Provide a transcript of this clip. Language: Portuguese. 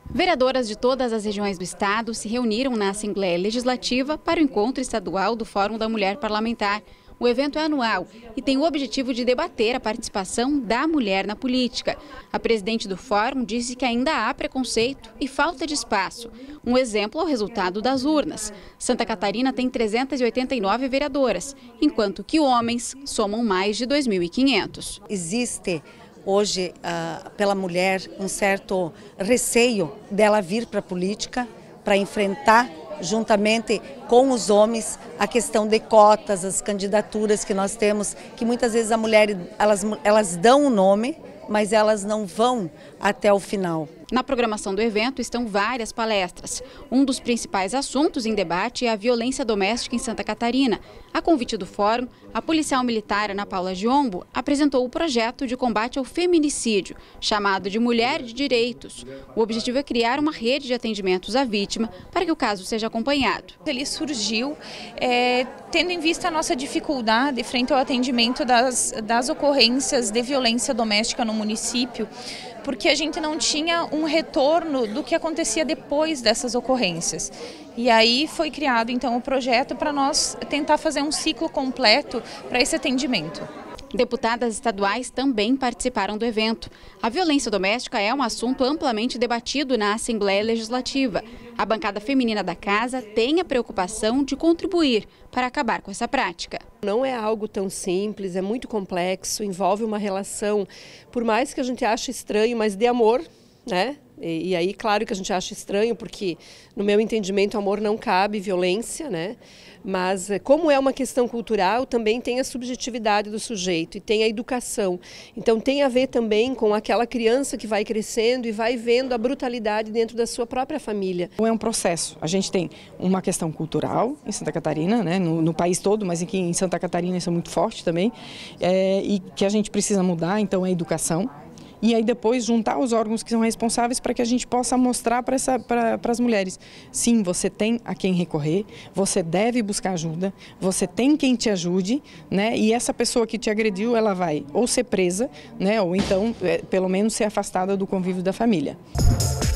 Vereadoras de todas as regiões do estado se reuniram na Assembleia Legislativa para o encontro estadual do Fórum da Mulher Parlamentar. O evento é anual e tem o objetivo de debater a participação da mulher na política. A presidente do fórum disse que ainda há preconceito e falta de espaço. Um exemplo é o resultado das urnas. Santa Catarina tem 389 vereadoras, enquanto que homens somam mais de 2.500. Existe hoje, pela mulher, um certo receio dela vir para a política para enfrentar juntamente com os homens a questão de cotas, as candidaturas que nós temos, que muitas vezes a mulher, elas dão o nome, mas elas não vão até o final. Na programação do evento estão várias palestras. Um dos principais assuntos em debate é a violência doméstica em Santa Catarina. A convite do fórum, a policial militar Ana Paula Giombo apresentou o projeto de combate ao feminicídio, chamado de Mulher de Direitos. O objetivo é criar uma rede de atendimentos à vítima para que o caso seja acompanhado. Ele surgiu tendo em vista a nossa dificuldade frente ao atendimento das ocorrências de violência doméstica no município, porque a gente não tinha um retorno do que acontecia depois dessas ocorrências. E aí foi criado então o projeto para nós tentar fazer um ciclo completo para esse atendimento. Deputadas estaduais também participaram do evento. A violência doméstica é um assunto amplamente debatido na Assembleia Legislativa. A bancada feminina da casa tem a preocupação de contribuir para acabar com essa prática. Não é algo tão simples, é muito complexo, envolve uma relação, por mais que a gente ache estranho, mas de amor, né? E aí, claro que a gente acha estranho, porque no meu entendimento, amor não cabe violência, né? Mas como é uma questão cultural, também tem a subjetividade do sujeito e tem a educação. Então tem a ver também com aquela criança que vai crescendo e vai vendo a brutalidade dentro da sua própria família. É um processo. A gente tem uma questão cultural em Santa Catarina, né? No país todo, mas aqui em Santa Catarina isso é muito forte também, e que a gente precisa mudar, então é a educação. E aí depois juntar os órgãos que são responsáveis para que a gente possa mostrar para as mulheres. Sim, você tem a quem recorrer, você deve buscar ajuda, você tem quem te ajude, né? E essa pessoa que te agrediu, ela vai ou ser presa, né? Ou então, pelo menos, ser afastada do convívio da família.